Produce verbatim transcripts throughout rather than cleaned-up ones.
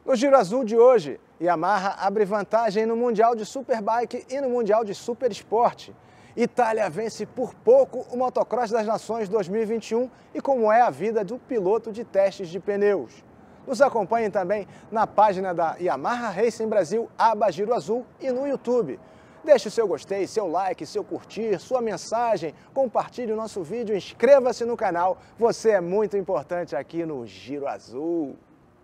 No Giro Azul de hoje, Yamaha abre vantagem no Mundial de Superbike e no Mundial de Super Esporte. Itália vence por pouco o Motocross das Nações dois mil e vinte e um e como é a vida do piloto de testes de pneus. Nos acompanhem também na página da Yamaha Racing Brasil, aba Giro Azul e no YouTube. Deixe o seu gostei, seu like, seu curtir, sua mensagem, compartilhe o nosso vídeo, inscreva-se no canal. Você é muito importante aqui no Giro Azul.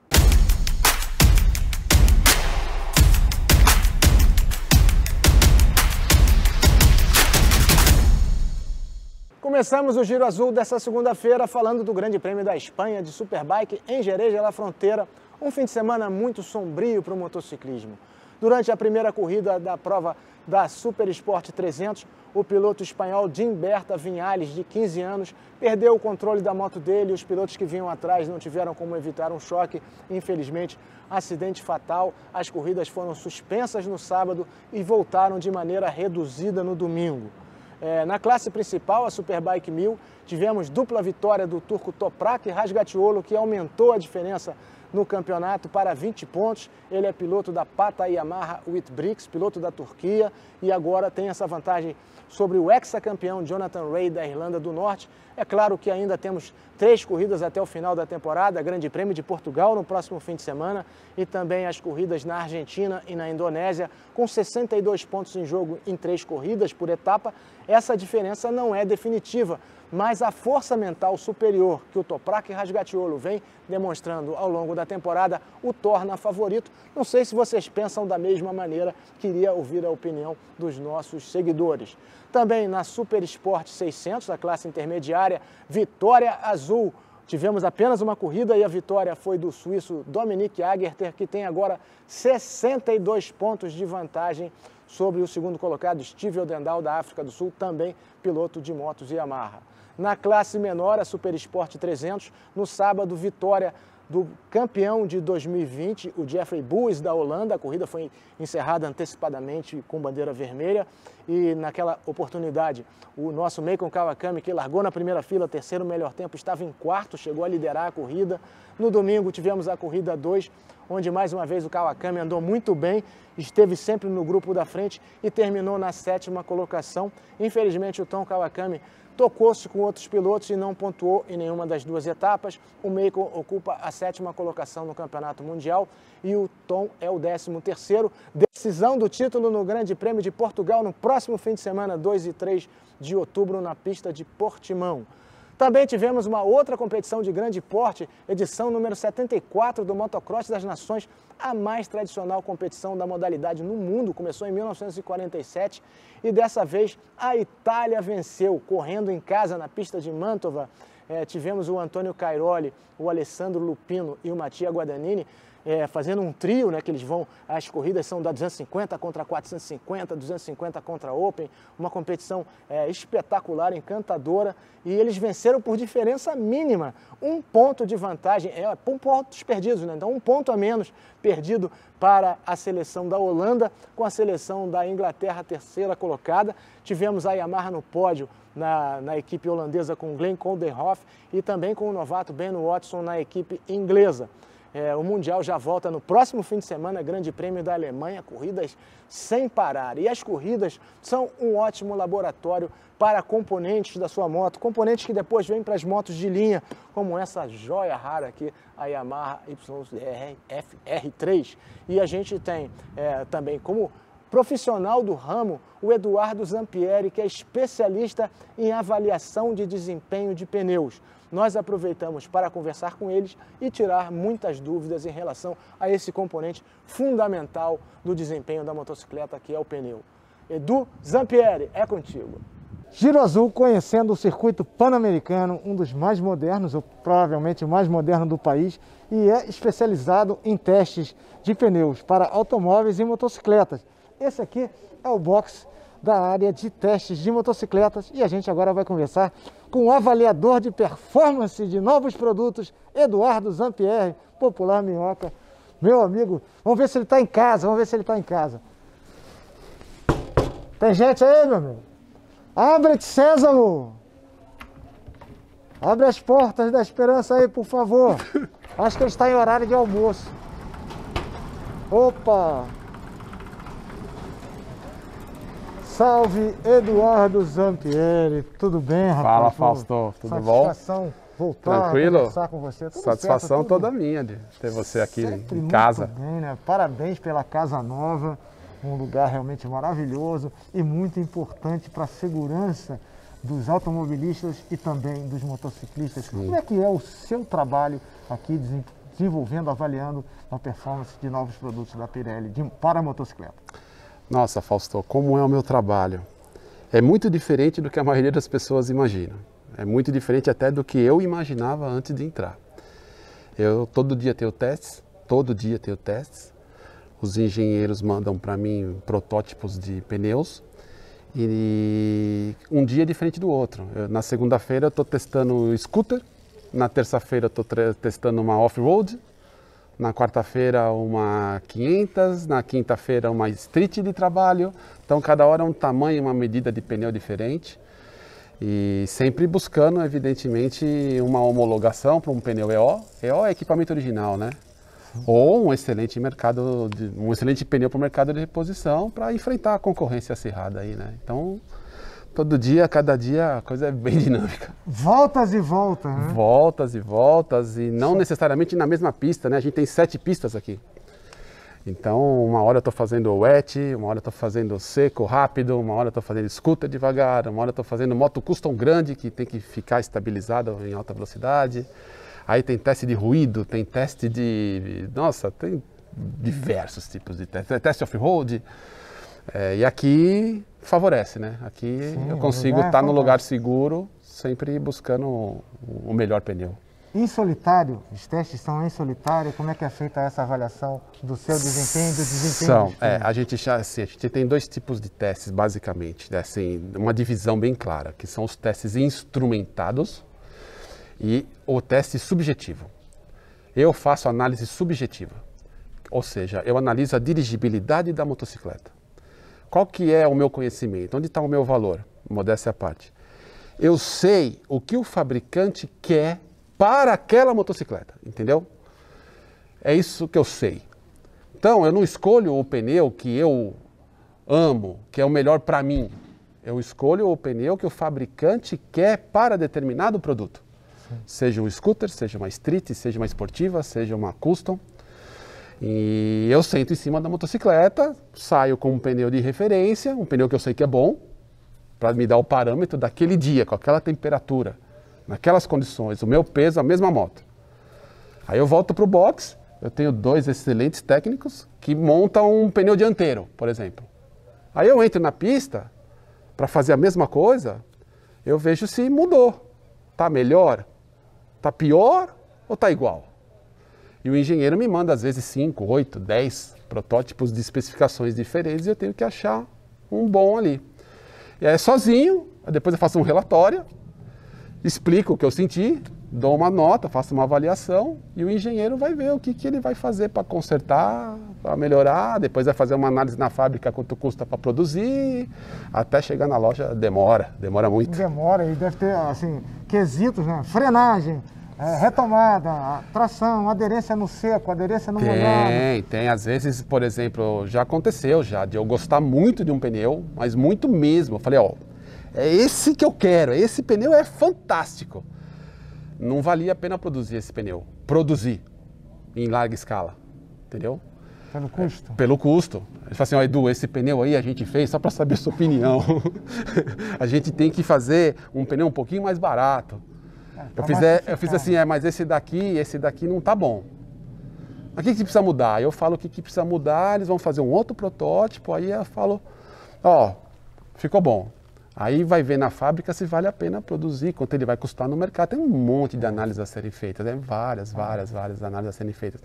Começamos o Giro Azul dessa segunda-feira falando do Grande Prêmio da Espanha de Superbike em Jerez de la Frontera, um fim de semana muito sombrio para o motociclismo. Durante a primeira corrida da prova da Super Sport trezentos, o piloto espanhol Jim Berta Vinhales, de quinze anos, perdeu o controle da moto dele e os pilotos que vinham atrás não tiveram como evitar um choque. Infelizmente, acidente fatal, as corridas foram suspensas no sábado e voltaram de maneira reduzida no domingo. É, na classe principal, a Superbike mil, tivemos dupla vitória do turco Toprak Razgatlioglu, que aumentou a diferença no campeonato para vinte pontos. Ele é piloto da Pata Yamaha Whitbricks, piloto da Turquia, e agora tem essa vantagem sobre o ex-campeão Jonathan Rea da Irlanda do Norte. É claro que ainda temos três corridas até o final da temporada, Grande Prêmio de Portugal no próximo fim de semana e também as corridas na Argentina e na Indonésia, com sessenta e dois pontos em jogo em três corridas por etapa. Essa diferença não é definitiva, mas a força mental superior que o Toprak Razgatlioglu vem demonstrando ao longo da temporada o torna favorito. Não sei se vocês pensam da mesma maneira, queria ouvir a opinião dos nossos seguidores. Também na Super Sport seiscentos, a classe intermediária, vitória azul. Tivemos apenas uma corrida e a vitória foi do suíço Dominique Aegerter, que tem agora sessenta e dois pontos de vantagem sobre o segundo colocado, Steve Odendaal, da África do Sul, também piloto de motos Yamaha. Na classe menor, a Super Sport trezentos, no sábado, vitória do campeão de dois mil e vinte, o Jeffrey Buys, da Holanda. A corrida foi encerrada antecipadamente com bandeira vermelha e naquela oportunidade o nosso Meikon Kawakami, que largou na primeira fila, terceiro melhor tempo, estava em quarto, chegou a liderar a corrida. No domingo tivemos a corrida dois, onde mais uma vez o Kawakami andou muito bem, esteve sempre no grupo da frente e terminou na sétima colocação. Infelizmente o Tom Kawakami tocou-se com outros pilotos e não pontuou em nenhuma das duas etapas. O Meikon ocupa a sétima colocação no Campeonato Mundial e o Tom é o décimo terceiro. Decisão do título no Grande Prêmio de Portugal no próximo fim de semana, dois e três de outubro, na pista de Portimão. Também tivemos uma outra competição de grande porte, edição número setenta e quatro do Motocross das Nações, a mais tradicional competição da modalidade no mundo. Começou em mil novecentos e quarenta e sete e dessa vez a Itália venceu, correndo em casa na pista de Mantova. É, tivemos o Antônio Cairoli, o Alessandro Lupino e o Mattia Guadagnini É, fazendo um trio, né, que eles vão, as corridas são da duzentos e cinquenta contra quatrocentos e cinquenta, duzentos e cinquenta contra Open, uma competição é, espetacular, encantadora, e eles venceram por diferença mínima, um ponto de vantagem, é, um pontos perdidos, né, então um ponto a menos perdido para a seleção da Holanda, com a seleção da Inglaterra terceira colocada. Tivemos a Yamaha no pódio na, na equipe holandesa com Glenn Koldenhoff e também com o novato Ben Watson na equipe inglesa. É, o Mundial já volta no próximo fim de semana, Grande Prêmio da Alemanha, corridas sem parar. E as corridas são um ótimo laboratório para componentes da sua moto, componentes que depois vêm para as motos de linha, como essa joia rara aqui, a Yamaha Y Z F R três. E a gente tem é, também como profissional do ramo o Eduardo Zampieri, que é especialista em avaliação de desempenho de pneus. Nós aproveitamos para conversar com eles e tirar muitas dúvidas em relação a esse componente fundamental do desempenho da motocicleta, que é o pneu. Edu Zampieri, é contigo. Giro Azul conhecendo o circuito pan-americano, um dos mais modernos, ou provavelmente o mais moderno do país, e é especializado em testes de pneus para automóveis e motocicletas. Esse aqui é o box da área de testes de motocicletas e a gente agora vai conversar com o avaliador de performance de novos produtos, Eduardo Zampieri, popular Minhoca, meu amigo. Vamos ver se ele está em casa, vamos ver se ele está em casa. Tem gente aí, meu amigo? Abre-te, Sésamo! Abre as portas da esperança aí, por favor. Acho que ele está em horário de almoço. Opa! Salve, Eduardo Zampieri. Tudo bem, rapaz? Fala, Fausto. Tudo bom? Satisfação voltar Tranquilo? a conversar com você. Tudo Satisfação certo, toda minha de ter você aqui Sempre em muito casa. Bem, né? Parabéns pela Casa Nova, um lugar realmente maravilhoso e muito importante para a segurança dos automobilistas e também dos motociclistas. Sim. Como é que é o seu trabalho aqui desenvolvendo, avaliando a performance de novos produtos da Pirelli de, para a motocicleta? Nossa, Fausto, como é o meu trabalho? É muito diferente do que a maioria das pessoas imagina. É muito diferente até do que eu imaginava antes de entrar. Eu todo dia tenho testes, todo dia tenho testes. Os engenheiros mandam para mim protótipos de pneus e um dia é diferente do outro. Eu, na segunda-feira eu estou testando o scooter, na terça-feira eu estou testando uma off-road, na quarta-feira uma quinhentas, na quinta-feira uma street de trabalho. Então cada hora é um tamanho, uma medida de pneu diferente. E sempre buscando, evidentemente, uma homologação para um pneu E O. E O é equipamento original, né? Ou um excelente mercado, de, um excelente pneu para o mercado de reposição para enfrentar a concorrência acirrada aí, né? Então, todo dia, cada dia, a coisa é bem dinâmica. Voltas e voltas, né? Voltas e voltas, e não necessariamente na mesma pista, né? A gente tem sete pistas aqui. Então, uma hora eu estou fazendo wet, uma hora eu estou fazendo seco, rápido, uma hora eu estou fazendo scooter devagar, uma hora eu estou fazendo moto custom grande, que tem que ficar estabilizada em alta velocidade. Aí tem teste de ruído, tem teste de... Nossa, tem diversos tipos de teste. Teste off-road. É, e aqui favorece, né? Aqui Sim, eu consigo estar tá no lugar seguro, sempre buscando o, o melhor pneu. Em solitário, os testes são em solitário, como é que é feita essa avaliação do seu desempenho e do desempenho São, dos é, a gente já, assim, a gente tem dois tipos de testes, basicamente, né? Assim, uma divisão bem clara, que são os testes instrumentados e o teste subjetivo. Eu faço análise subjetiva, ou seja, eu analiso a dirigibilidade da motocicleta. Qual que é o meu conhecimento? Onde está o meu valor? Modéstia à parte. Eu sei o que o fabricante quer para aquela motocicleta, entendeu? É isso que eu sei. Então, eu não escolho o pneu que eu amo, que é o melhor para mim. Eu escolho o pneu que o fabricante quer para determinado produto. Sim. Seja um scooter, seja uma street, seja uma esportiva, seja uma custom. E eu sento em cima da motocicleta, saio com um pneu de referência, um pneu que eu sei que é bom, para me dar o parâmetro daquele dia, com aquela temperatura, naquelas condições, o meu peso, a mesma moto. Aí eu volto para o box, eu tenho dois excelentes técnicos que montam um pneu dianteiro, por exemplo. Aí eu entro na pista para fazer a mesma coisa, eu vejo se mudou. Tá melhor? Tá pior ou tá igual? E o engenheiro me manda às vezes cinco, oito, dez protótipos de especificações diferentes e eu tenho que achar um bom ali. E aí sozinho, depois eu faço um relatório, explico o que eu senti, dou uma nota, faço uma avaliação e o engenheiro vai ver o que, que ele vai fazer para consertar, para melhorar, depois vai fazer uma análise na fábrica quanto custa para produzir, até chegar na loja demora, demora muito. Demora e deve ter, assim, quesitos, né? Frenagem, é, retomada, tração, aderência no seco, aderência no molhado. Tem, tem. Às vezes, por exemplo, já aconteceu já de eu gostar muito de um pneu, mas muito mesmo. Eu falei, ó, é esse que eu quero, esse pneu é fantástico. Não valia a pena produzir esse pneu, produzir em larga escala, entendeu? Pelo custo? É, pelo custo. Ele fala assim, ó, Edu, esse pneu aí a gente fez só para saber a sua opinião. A gente tem que fazer um pneu um pouquinho mais barato. É, eu, fiz, é, eu fiz assim, é, mas esse daqui, esse daqui não tá bom. Mas o que, que precisa mudar? Eu falo o que, que precisa mudar, eles vão fazer um outro protótipo, aí eu falo, ó, ficou bom. Aí vai ver na fábrica se vale a pena produzir, quanto ele vai custar no mercado. Tem um monte de análises a serem feitas, né? várias, várias, várias análises a serem feitas.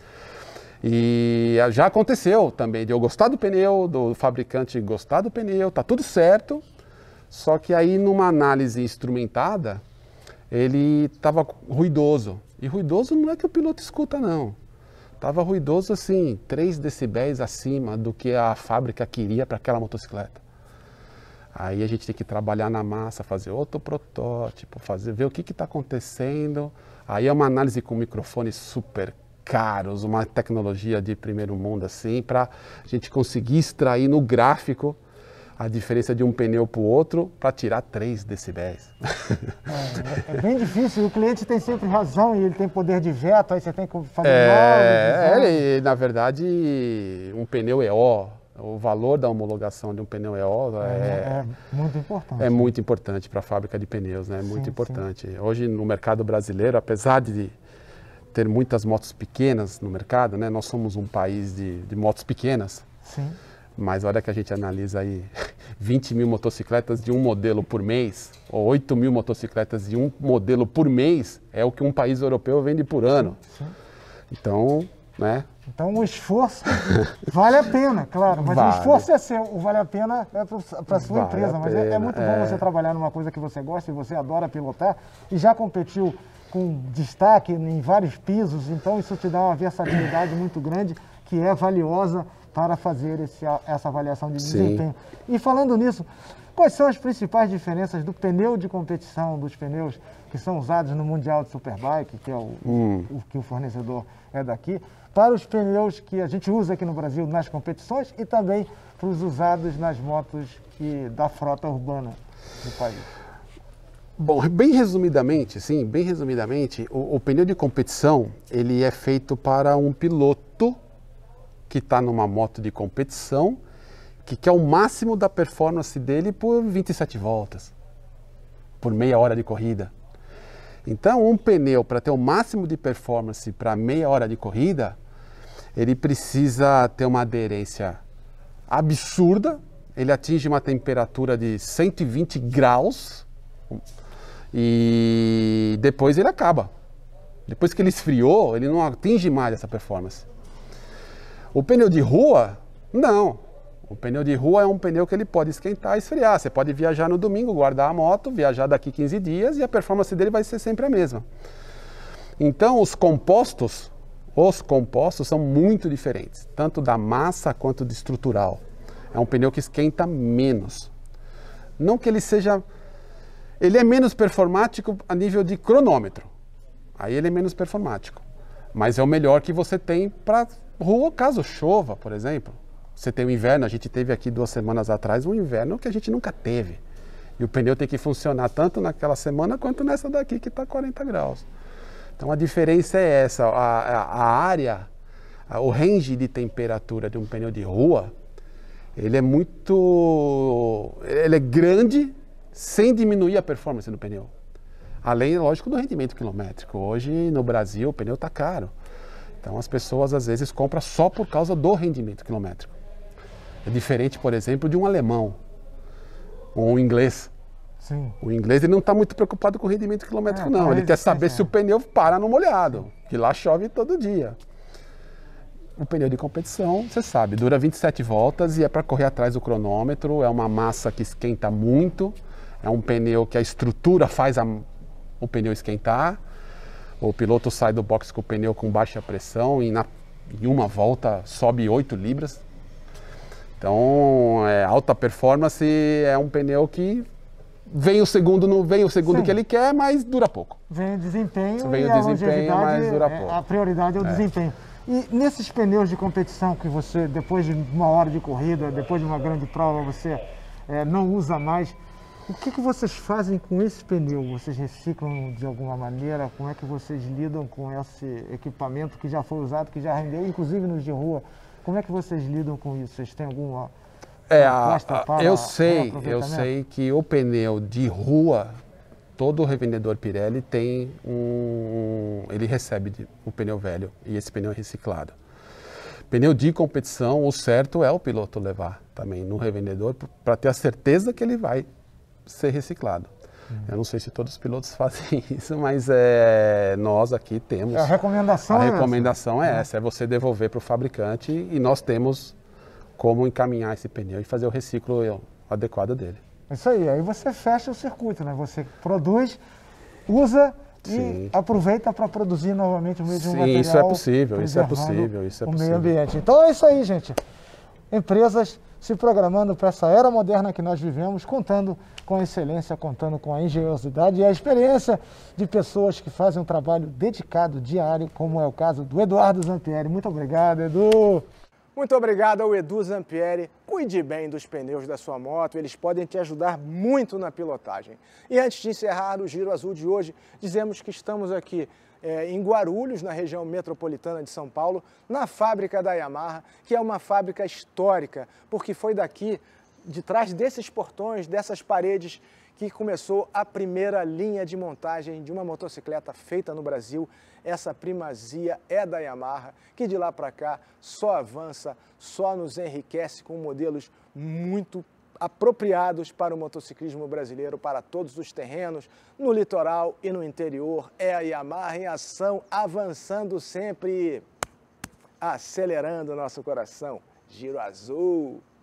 E já aconteceu também de eu gostar do pneu, do fabricante gostar do pneu, tá tudo certo, só que aí numa análise instrumentada, ele estava ruidoso. E ruidoso não é que o piloto escuta, não. Estava ruidoso assim, três decibéis acima do que a fábrica queria para aquela motocicleta. Aí a gente tem que trabalhar na massa, fazer outro protótipo, fazer, ver o que está acontecendo. Aí é uma análise com microfone super caros, uma tecnologia de primeiro mundo assim, para a gente conseguir extrair no gráfico a diferença de um pneu para o outro para tirar três decibéis. É, é bem difícil, o cliente tem sempre razão e ele tem poder de veto, aí você tem que fazer é, novos. É, na verdade, um pneu E O, o valor da homologação de um pneu E O é, é, é muito importante. É muito importante para a fábrica de pneus, né? É muito sim, importante. Sim. Hoje, no mercado brasileiro, apesar de ter muitas motos pequenas no mercado, né? Nós somos um país de, de motos pequenas. Sim. Mas olha que a gente analisa aí vinte mil motocicletas de um modelo por mês, ou oito mil motocicletas de um modelo por mês, é o que um país europeu vende por ano. Sim. Então, né? Então o esforço vale a pena, claro, mas vale. O esforço é seu, o vale a pena é para a sua vale empresa, mas é, é muito é... bom você trabalhar numa coisa que você gosta e você adora pilotar e já competiu com destaque em vários pisos, então isso te dá uma versatilidade muito grande que é valiosa para fazer esse, essa avaliação de desempenho. Sim. E falando nisso, quais são as principais diferenças do pneu de competição, dos pneus que são usados no Mundial de Superbike, que é o, hum. o que o fornecedor é daqui, para os pneus que a gente usa aqui no Brasil nas competições e também para os usados nas motos que, da frota urbana do país? Bom, bem resumidamente, sim, bem resumidamente, o, o pneu de competição ele é feito para um piloto que está numa moto de competição, que quer o máximo da performance dele por vinte e sete voltas, por meia hora de corrida. Então, um pneu, para ter o máximo de performance para meia hora de corrida, ele precisa ter uma aderência absurda, ele atinge uma temperatura de cento e vinte graus e depois ele acaba. Depois que ele esfriou, ele não atinge mais essa performance. O pneu de rua, não. O pneu de rua é um pneu que ele pode esquentar e esfriar. Você pode viajar no domingo, guardar a moto, viajar daqui quinze dias e a performance dele vai ser sempre a mesma. Então, os compostos, os compostos são muito diferentes, tanto da massa quanto de estrutural. É um pneu que esquenta menos. Não que ele seja... Ele é menos performático a nível de cronômetro. Aí ele é menos performático. Mas é o melhor que você tem para rua, caso chova, por exemplo. Você tem o inverno, a gente teve aqui duas semanas atrás um inverno que a gente nunca teve. E o pneu tem que funcionar tanto naquela semana quanto nessa daqui que está quarenta graus. Então a diferença é essa, a, a, a área, a, o range de temperatura de um pneu de rua, ele é muito, ele é grande sem diminuir a performance do pneu. Além, lógico, do rendimento quilométrico. Hoje no Brasil o pneu está caro. Então as pessoas às vezes compram só por causa do rendimento quilométrico. É diferente, por exemplo, de um alemão ou um inglês. Sim. O inglês ele não está muito preocupado com o rendimento quilométrico, é, não. Ele quer saber é. se o pneu para no molhado, que lá chove todo dia. O pneu de competição, você sabe, dura vinte e sete voltas e é para correr atrás do cronômetro. É uma massa que esquenta muito. É um pneu que a estrutura faz a, o pneu esquentar. O piloto sai do box com o pneu com baixa pressão e na, em uma volta sobe oito libras. Então, é, alta performance é um pneu que vem o segundo, não vem o segundo Sim. que ele quer, mas dura pouco. Vem o desempenho vem e o desempenho, mas dura é, pouco. A prioridade é o é. desempenho. E nesses pneus de competição que você, depois de uma hora de corrida, depois de uma grande prova, você é, não usa mais, o que, que vocês fazem com esse pneu? Vocês reciclam de alguma maneira? Como é que vocês lidam com esse equipamento que já foi usado, que já rendeu, inclusive nos de rua? Como é que vocês lidam com isso? Vocês têm alguma é, a, a, eu sei, eu sei que o pneu de rua, todo revendedor Pirelli tem um, ele recebe de, o pneu velho e esse pneu é reciclado. Pneu de competição, o certo é o piloto levar também no revendedor para ter a certeza que ele vai ser reciclado. Hum. Eu não sei se todos os pilotos fazem isso, mas é, nós aqui temos... A recomendação a é recomendação essa. é essa, é você devolver para o fabricante e nós temos como encaminhar esse pneu e fazer o reciclo adequado dele. Isso aí, aí você fecha o circuito, né? Você produz, usa Sim. e aproveita para produzir novamente o mesmo Sim, material. Isso é possível, isso é possível, isso é o possível. meio ambiente. Então é isso aí, gente. empresas se programando para essa era moderna que nós vivemos, contando com a excelência, contando com a engenhosidade e a experiência de pessoas que fazem um trabalho dedicado, diário, como é o caso do Eduardo Zampieri. Muito obrigado, Edu! Muito obrigado ao Edu Zampieri. Cuide bem dos pneus da sua moto, eles podem te ajudar muito na pilotagem. E antes de encerrar o Giro Azul de hoje, dizemos que estamos aqui é, em Guarulhos, na região metropolitana de São Paulo, na fábrica da Yamaha, que é uma fábrica histórica, porque foi daqui, de trás desses portões, dessas paredes, que começou a primeira linha de montagem de uma motocicleta feita no Brasil. Essa primazia é da Yamaha, que de lá para cá só avança, só nos enriquece com modelos muito apropriados para o motociclismo brasileiro, para todos os terrenos, no litoral e no interior. É a Yamaha em ação, avançando sempre, acelerando o nosso coração. Giro Azul!